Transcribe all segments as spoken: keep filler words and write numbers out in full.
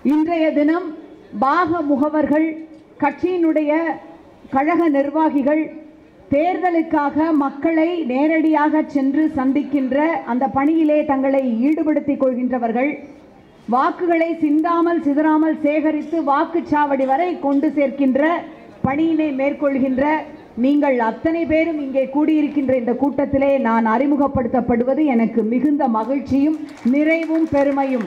இன்றைய தினம் பாக முகவர்கள், கட்சியினுடைய கழக நிர்வாகிகள் தேர்தலுக்காக மக்களை நேரடியாக சென்று சந்திக்கின்ற அந்த பணியிலே தங்களை ஈடுபடுத்திக் கொள்கின்றவர்கள், வாக்குகளை சிந்தாமல் சிதறாமல் சேகரித்து வாக்குச்சாவடி வரை கொண்டு சேர்க்கின்ற பணியினை மேற்கொள்கின்ற நீங்கள் அத்தனை பேரும் இங்கே கூடியிருக்கின்ற இந்த கூட்டத்திலே நான் அறிமுகப்படுத்தப்படுவது எனக்கு மிகுந்த மகிழ்ச்சியும் நிறைவும் பெருமையும்.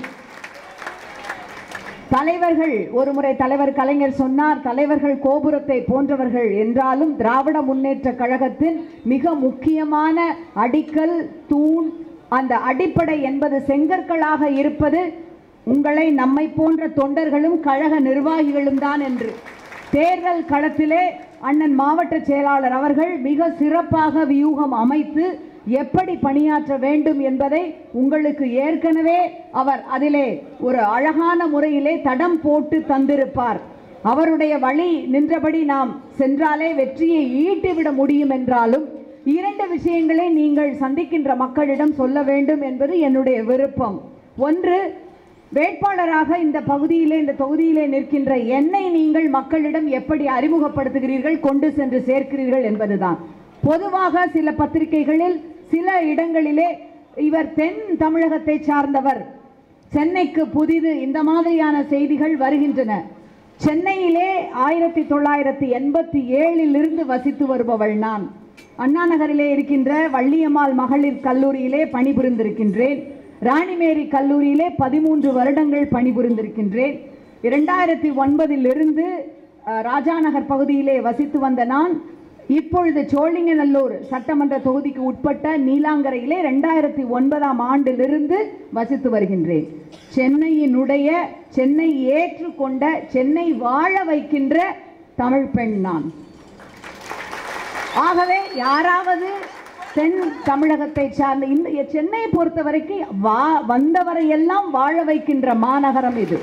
தலைவர்கள், ஒருமுறை தலைவர் கலைஞர் சொன்னார், தலைவர்கள் கோபுரத்தை போன்றவர்கள் என்றாலும் திராவிட முன்னேற்ற கழகத்தின் மிக முக்கியமான அடிக்கல் தூண், அந்த அடிப்படை என்பது செங்கற்களாக இருப்பது உங்களை நம்மை போன்ற தொண்டர்களும் கழக நிர்வாகிகளும் தான் என்று தேர்தல் களத்திலே அண்ணன் மாவட்ட செயலாளர் அவர்கள் மிக சிறப்பாக வியூகம் அமைத்து எப்படி பணியாற்ற வேண்டும் என்பதை உங்களுக்கு ஏற்கனவே அவர் அதிலே ஒரு அழகான முறையிலே தடம் போட்டு தந்திருப்பார். அவருடைய வழி நின்றபடி நாம் சென்றாலே வெற்றியை ஈட்டிவிட முடியும் என்றாலும் இரண்டு விஷயங்களை நீங்கள் சந்திக்கின்ற மக்களிடம் சொல்ல வேண்டும் என்பது என்னுடைய விருப்பம். ஒன்று, வேட்பாளராக இந்த பகுதியிலே இந்த தொகுதியிலே நிற்கின்ற என்னை நீங்கள் மக்களிடம் எப்படி அறிமுகப்படுத்துகிறீர்கள், கொண்டு சென்று சேர்க்கிறீர்கள் என்பதுதான். பொதுவாக சில பத்திரிகைகளில் சில இடங்களிலே இவர் தென் தமிழகத்தை சார்ந்தவர், சென்னைக்கு புதிது, இந்த மாதிரியான செய்திகள் வருகின்றன. சென்னையிலே ஆயிரத்தி தொள்ளாயிரத்தி எண்பத்தி ஏழில் இருந்து வசித்து வருபவள் நான். அண்ணா நகரிலே இருக்கின்ற வள்ளியம்மாள் மகளிர் கல்லூரியிலே பணிபுரிந்திருக்கின்றேன். ராணிமேரி கல்லூரியிலே பதிமூன்று வருடங்கள் பணிபுரிந்திருக்கின்றேன். இரண்டாயிரத்தி ஒன்பதில் இருந்து ராஜாநகர் பகுதியிலே வசித்து வந்த நான் இப்பொழுது சோழிங்கநல்லூர் சட்டமன்ற தொகுதிக்கு உட்பட்ட நீலாங்கரையிலே இரண்டாயிரத்தி ஒன்பதாம் ஆண்டிலிருந்து வசித்து வருகின்றேன். சென்னையினுடைய, சென்னை ஏற்றுக்கொண்ட, சென்னை வாழ வைக்கின்ற தமிழ் பெண் நான். ஆகவே யாராவது தென் தமிழகத்தை சார்ந்த இந்த சென்னையை பொறுத்த வரைக்கும் வா வந்தவரையெல்லாம் வாழ வைக்கின்ற மாநகரம் இது.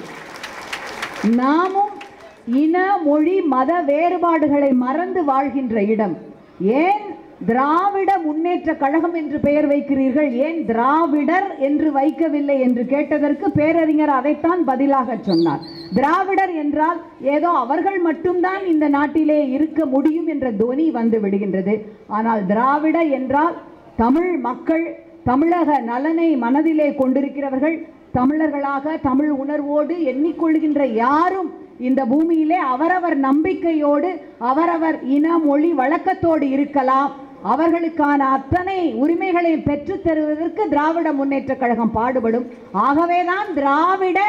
நாமும் இன மொழி மத வேறுபாடுகளை மறந்து வாழ்கின்ற இடம். ஏன் திராவிட முன்னேற்ற கழகம் என்று பெயர் வைக்கிறீர்கள், ஏன் திராவிடர் என்று வைக்கவில்லை என்று கேட்டதற்கு பேரறிஞர் அதைத்தான் பதிலாக சொன்னார். திராவிடர் என்றால் ஏதோ அவர்கள் மட்டும்தான் இந்த நாட்டிலே இருக்க முடியும் என்ற துவனி வந்து விடுகின்றது. ஆனால் திராவிட என்றால் தமிழ் மக்கள், தமிழக நலனை மனதிலே கொண்டிருக்கிறவர்கள், தமிழர்களாக தமிழ் உணர்வோடு எண்ணிக்கொள்கின்ற யாரும் இந்த பூமியிலே அவரவர் நம்பிக்கையோடு அவரவர் இன மொழி வழக்கத்தோடு இருக்கலாம். அவர்களுக்கான அத்தனை உரிமைகளை பெற்று தருவதற்கு திராவிட முன்னேற்ற கழகம் பாடுபடும். ஆகவேதான் திராவிட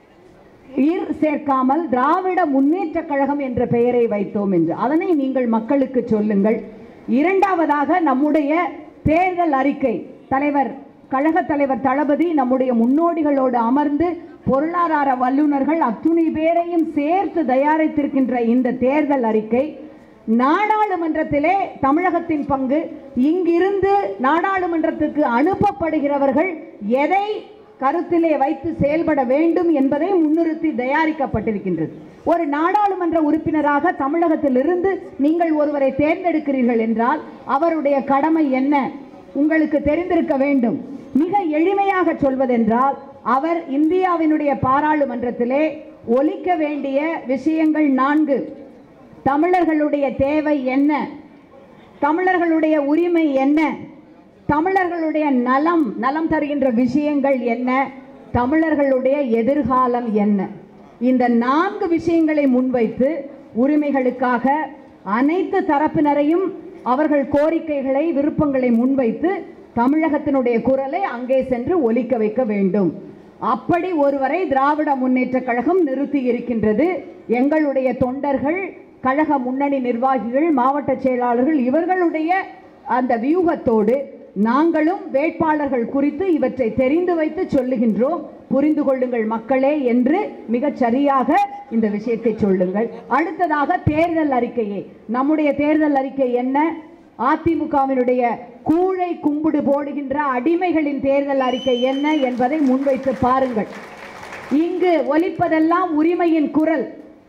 ஈர் சேர்க்காமல் திராவிட முன்னேற்ற கழகம் என்ற பெயரை வைத்தோம் என்று அதனை நீங்கள் மக்களுக்கு சொல்லுங்கள். இரண்டாவதாக, நம்முடைய தேர்தல் அறிக்கை தலைவர் கழக தலைவர் தளபதி நம்முடைய முன்னோடிகளோடு அமர்ந்து பொருளாதார வல்லுநர்கள் அத்துணை பேரையும் சேர்த்து தயாரித்திருக்கின்ற இந்த தேர்தல் அறிக்கை நாடாளுமன்றத்திலே தமிழகத்தின் பங்கு, இங்கிருந்து நாடாளுமன்றத்துக்கு அனுப்பப்படுகிறவர்கள் எதை கருத்திலே வைத்து செயல்பட வேண்டும் என்பதை முன்னிறுத்தி தயாரிக்கப்பட்டிருக்கின்றது. ஒரு நாடாளுமன்ற உறுப்பினராக தமிழகத்திலிருந்து நீங்கள் ஒருவரை தேர்ந்தெடுக்கிறீர்கள் என்றால் அவருடைய கடமை என்ன உங்களுக்கு தெரிந்திருக்க வேண்டும். மிக எளிமையாக சொல்வதென்றால் அவர் இந்தியாவினுடைய பாராளுமன்றத்திலே ஒலிக்க வேண்டிய விஷயங்கள் நான்கு. தமிழர்களுடைய தேவை என்ன, தமிழர்களுடைய உரிமை என்ன, தமிழர்களுடைய நலம் நலம் தருகின்ற விஷயங்கள் என்ன, தமிழர்களுடைய எதிர்காலம் என்ன. இந்த நான்கு விஷயங்களை முன்வைத்து உரிமைகளுக்காக அனைத்து தரப்பினரையும் அவர்கள் கோரிக்கைகளை விருப்பங்களை முன்வைத்து தமிழகத்தினுடைய குரலை அங்கே சென்று ஒலிக்க வைக்க வேண்டும். அப்படி ஒருவரை திராவிட முன்னேற்ற கழகம் நிறுத்தி இருக்கின்றது. எங்களுடைய தொண்டர்கள், கழக முன்னணி நிர்வாகிகள், மாவட்ட செயலாளர்கள் இவர்களுடைய அந்த வியூகத்தோடு நாங்களும் வேட்பாளர்கள் குறித்து இவற்றை தெரிந்து வைத்து சொல்லுகின்றோம். புரிந்து கொள்ளுங்கள் மக்களே என்று மிகச் சரியாக இந்த விஷயத்தை சொல்லுங்கள். அடுத்ததாக தேர்தல் அறிக்கையை, நம்முடைய தேர்தல் அறிக்கை என்ன, அதிமுகவினுடைய கூழை கும்பிடு போடுகின்ற அடிமைகளின் தேர்தல் அறிக்கை என்ன என்பதை முன்வைத்து பாருங்கள். இங்கு ஒலிப்பதெல்லாம் உரிமையின் குரல்.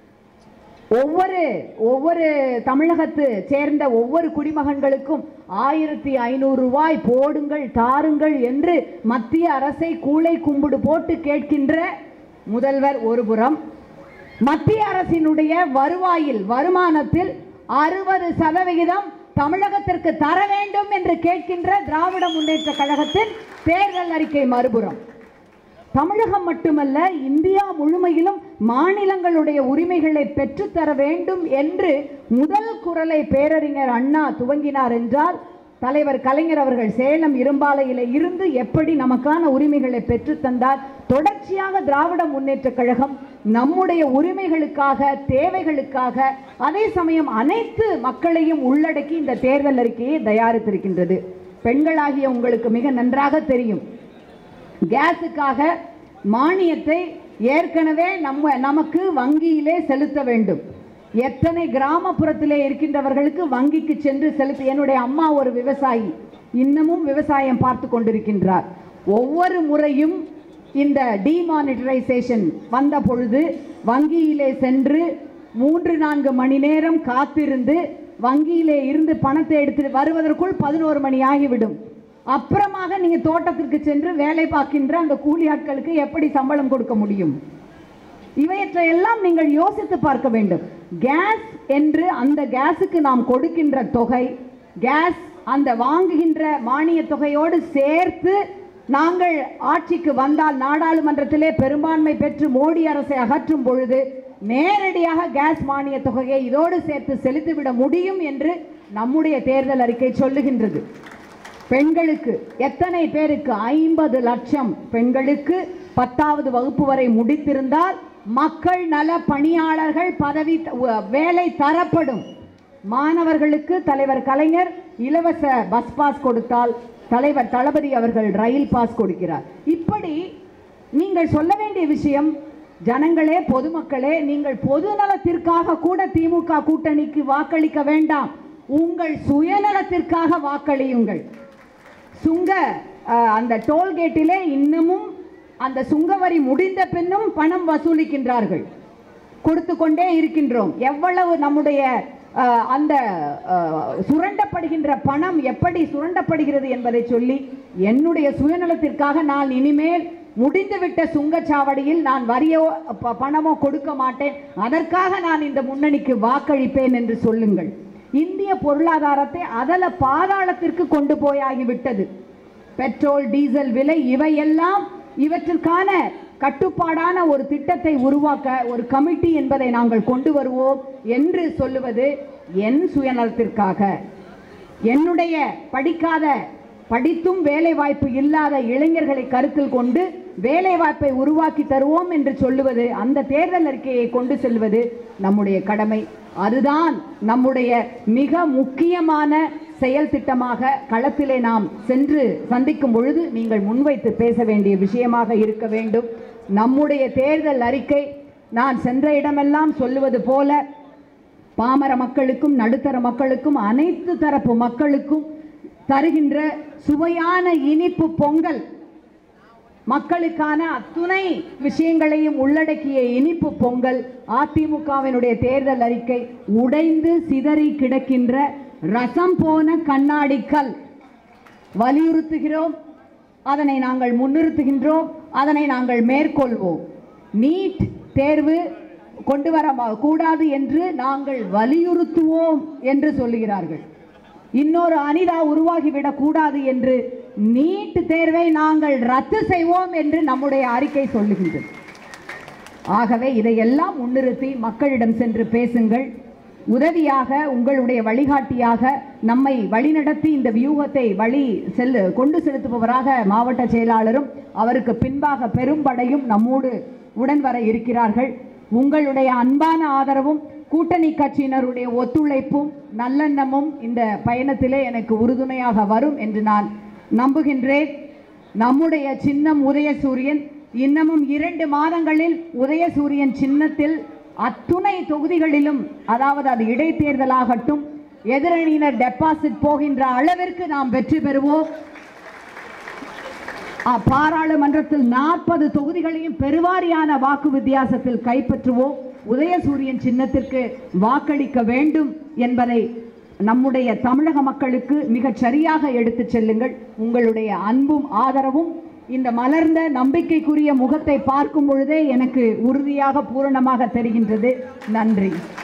ஒவ்வொரு ஒவ்வொரு தமிழகத்து சேர்ந்த ஒவ்வொரு குடிமகன்களுக்கும் ஆயிரத்தி ஐநூறு ரூபாய் போடுங்கள் தாருங்கள் என்று மத்திய அரசை கூளை கும்பிடு போட்டு கேட்கின்ற முதல்வர் ஒருபுறம், மத்திய அரசினுடைய வருவாயில் வருமானத்தில் அறுபது சதவிகிதம் தமிழகத்திற்கு தர வேண்டும் என்று கேட்கின்ற திராவிட முன்னேற்ற கழகத்தின் தேர்தல் அறிக்கை மறுபுறம். தமிழகம் மட்டுமல்ல, இந்தியா முழுமையிலும் மாநிலங்களுடைய உரிமைகளை பெற்றுத்தர வேண்டும் என்று முதல் குரலை பேரறிஞர் அண்ணா துவங்கினார் என்றால், தலைவர் கலைஞர் அவர்கள் சேலம் இரும்பாலையில இருந்து எப்படி நமக்கான உரிமைகளை பெற்றுத்தந்தார். தொடர்ச்சியாக திராவிட முன்னேற்ற கழகம் நம்முடைய உரிமைகளுக்காக, தேவைகளுக்காக, அதே சமயம் அனைத்து மக்களையும் உள்ளடக்கி இந்த தேர்தல் அறிக்கையை தயாரித்திருக்கின்றது. பெண்களாகிய உங்களுக்கு மிக நன்றாக தெரியும், கேஸுக்காக மானியத்தை ஏற்கனவே நம்ம நமக்கு வங்கியிலே செலுத்த வேண்டும். எத்தனை கிராமப்புறத்திலே இருக்கின்றவர்களுக்கு வங்கிக்கு சென்று செலுத்த. என்னுடைய அம்மா ஒரு விவசாயி, இன்னமும் விவசாயம் பார்த்து கொண்டிருக்கின்றார். ஒவ்வொரு முறையும் இந்த டிமானிட்டரைசேஷன் வந்த பொழுது வங்கியிலே சென்று மூன்று நான்கு மணி நேரம் காத்திருந்து வங்கியிலே இருந்து பணத்தை எடுத்து வருவதற்குள் பதினோரு மணி ஆகிவிடும். அப்புறமாக நீங்க தோட்டத்திற்கு சென்று வேலை பார்க்கின்ற அந்த கூலி ஆட்களுக்கு எப்படி சம்பளம் கொடுக்க முடியும்? இவையற்றையெல்லாம் நீங்கள் யோசித்து பார்க்க வேண்டும். கேஸ் என்று அந்த கேஸுக்கு நாம் கொடுக்கின்ற தொகை, கேஸ் அந்த வாங்குகின்ற மானிய தொகையோடு சேர்த்து நாங்கள் ஆட்சிக்கு வந்தால், நாடாளுமன்றத்திலே பெரும்பான்மை பெற்று மோடி அரசை அகற்றும் பொழுது நேரடியாக கேஸ் மானிய தொகையை இதோடு சேர்த்து செலுத்திவிட முடியும் என்று நம்முடைய தேர்தல் அறிக்கை சொல்லுகின்றது. பெண்களுக்கு எத்தனை பேருக்கு? ஐம்பது லட்சம் பெண்களுக்கு பத்தாவது வகுப்பு வரை முடித்திருந்தால் மக்கள் நல பணியாளர்கள் பதவி வேலை தரப்படும். மாணவர்களுக்கு தலைவர் கலைஞர் இலவச பஸ் பாஸ் கொடுத்தால் தலைவர் தளபதி அவர்கள் ரயில் பாஸ் கொடுக்கிறார். இப்படி நீங்கள் சொல்ல வேண்டிய விஷயம், ஜனங்களே, பொதுமக்களே, நீங்கள் பொது நலத்திற்காக கூட திமுக கூட்டணிக்கு வாக்களிக்க வேண்டாம், உங்கள் சுயநலத்திற்காக வாக்களியுங்கள். சுங்க அந்த டோல்கேட்டிலே இன்னமும் அந்த சுங்கவரி முடிந்த பின்னும் பணம் வசூலிக்கின்றார்கள், கொடுத்து கொண்டே இருக்கின்றோம். எவ்வளவு நம்முடைய அந்த சுரண்டப்படுகின்ற பணம் எப்படி சுரண்டப்படுகிறது என்பதை சொல்லி, என்னுடைய சுயநலத்திற்காக நான் இனிமேல் முடிந்துவிட்ட சுங்கச்சாவடியில் நான் வரியோ பணமோ கொடுக்க மாட்டேன், அதற்காக நான் இந்த முன்னணிக்கு வாக்களிப்பேன் என்று சொல்லுங்கள். இந்திய பொருளாதாரத்தை அதல பாதாளத்திற்கு கொண்டு போயாகிவிட்டது. பெட்ரோல், டீசல் விலை இவையெல்லாம் இவற்றிற்கான கட்டுப்பாடான ஒரு திட்டத்தை உருவாக்க ஒரு கமிட்டி என்பதை நாங்கள் கொண்டு வருவோம் என்று சொல்லுவது என் சுயநலத்திற்காக. என்னுடைய படிக்காத, படித்தும் வேலை வாய்ப்பு இல்லாத இளைஞர்களை கருத்தில் கொண்டு வேலை வாய்ப்பை உருவாக்கி தருவோம் என்று சொல்லுவது, அந்த தேர்தல் அறிக்கையை கொண்டு செல்வது நம்முடைய கடமை. அதுதான் நம்முடைய மிக முக்கியமான செயல் திட்டமாக களத்திலே நாம் சென்று சந்திக்கும் பொழுது நீங்கள் முன்வைத்து பேச வேண்டிய விஷயமாக இருக்க வேண்டும். நம்முடைய தேர்தல் அறிக்கை நான் சென்ற இடமெல்லாம் சொல்லுவது போல பாமர மக்களுக்கும் நடுத்தர மக்களுக்கும் அனைத்து தரப்பு மக்களுக்கும் தருகின்ற சுவையான இனிப்பு பொங்கல், மக்களுக்கான அத்துணை விஷயங்களையும் உள்ளடக்கிய இனிப்பு பொங்கல். அதிமுகவினுடைய தேர்தல் அறிக்கை உடைந்து சிதறி கிடக்கின்ற ரசம் போன கண்ணாடிக்கல். வலியுறுத்துகிறோம், அதனை நாங்கள் முன்னிறுத்துகின்றோம், அதனை நாங்கள் மேற்கொள்வோம். நீட் தேர்வு கொண்டு வர கூடாது என்று நாங்கள் வலியுறுத்துவோம் என்று சொல்லுகிறார்கள். இன்னொரு அனிதா உருவாகிவிடக் கூடாது என்று நீட் தேர்வை நாங்கள் ரத்து செய்வோம் என்று நம்முடைய அறிக்கை சொல்லுகின்றது. ஆகவே இதையெல்லாம் முன்னிறுத்தி மக்களிடம் சென்று பேசுங்கள். உதவியாக, உங்களுடைய வழிகாட்டியாக நம்மை வழிநடத்தி இந்த வியூகத்தை வழி செல்லு கொண்டு செலுத்துபவராக மாவட்ட செயலாளரும் அவருக்கு பின்பாக பெரும்படையும் நம்மோடு உடன் வர இருக்கிறார்கள். உங்களுடைய அன்பான ஆதரவும் கூட்டணி கட்சியினருடைய ஒத்துழைப்பும் நல்லெண்ணமும் இந்த பயணத்திலே எனக்கு உறுதுணையாக வரும் என்று நான் நம்புகின்றேன். நம்முடைய சின்னம் உதயசூரியன். இன்னமும் இரண்டு மாதங்களில் உதயசூரியன் சின்னத்தில் அத்துணை தொகுதிகளிலும், அதாவது அது இடைத்தேர்தலாகட்டும், எதிரணியினர் டெபாசிட் போகின்ற அளவிற்கு நாம் வெற்றி பெறுவோம். பாராளுமன்றத்தில் நாற்பது தொகுதிகளையும் பெருவாரியான வாக்கு வித்தியாசத்தில் கைப்பற்றுவோம். உதயசூரியன் சின்னத்திற்கு வாக்களிக்க வேண்டும் என்பதை நம்முடைய தமிழக மக்களுக்கு மிகச் சரியாக எடுத்துச் செல்லுங்கள். உங்களுடைய அன்பும் ஆதரவும் இந்த மலர்ந்த நம்பிக்கைக்குரிய முகத்தை பார்க்கும் பொழுதே எனக்கு உறுதியாக பூரணமாக தெரிகின்றது. நன்றி.